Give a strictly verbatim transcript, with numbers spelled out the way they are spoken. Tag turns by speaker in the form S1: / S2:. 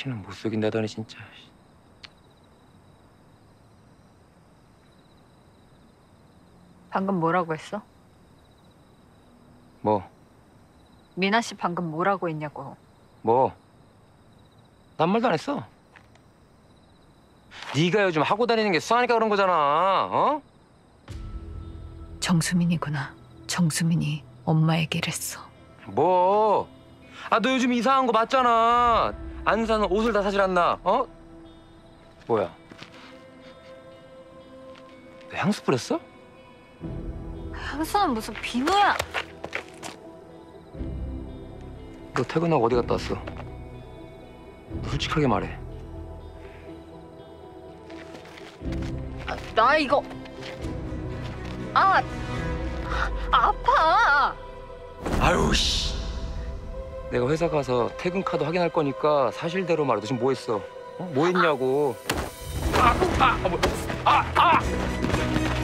S1: 다시는 못 속인다더니 진짜.
S2: 방금 뭐라고 했어?
S1: 뭐?
S2: 미나 씨 방금 뭐라고 했냐고.
S1: 뭐? 난 말도 안 했어. 네가 요즘 하고 다니는 게 수아니까 그런 거잖아. 어?
S2: 정수민이구나. 정수민이 엄마에게 이랬어.
S1: 뭐? 아, 너 요즘 이상한 거 맞잖아. 안 사는 옷을 다 사질 않나? 어? 뭐야? 너 향수 뿌렸어?
S2: 향수는 무슨 비누야.
S1: 너 퇴근하고 어디 갔다 왔어? 너 솔직하게 말해.
S2: 아, 나 이거 아 아파.
S1: 아유 씨. 내가 회사 가서 퇴근 카드 확인할 거니까 사실대로 말해. 너 지금 뭐 했어? 어? 뭐 했냐고. 아, 아, 아, 뭐, 아, 아!